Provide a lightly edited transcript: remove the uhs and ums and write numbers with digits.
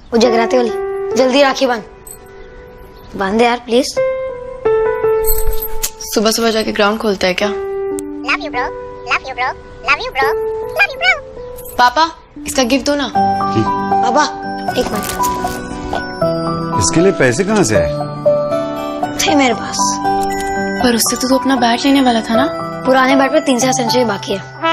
वो जगराते वाली, जल्दी राखी बांध दे यार प्लीज। सुबह सुबह जाके ग्राउंड खोलता है क्या? Love you bro, love you bro, love you bro, love you bro। पापा इसका गिफ्ट दो ना। पापा एक मिनट, इसके लिए पैसे कहाँ से आए? थे मेरे पास। पर उससे तो तू अपना बैट लेने वाला था ना। पुराने बैट पे 3 से 4 सेंचुरी बाकी है।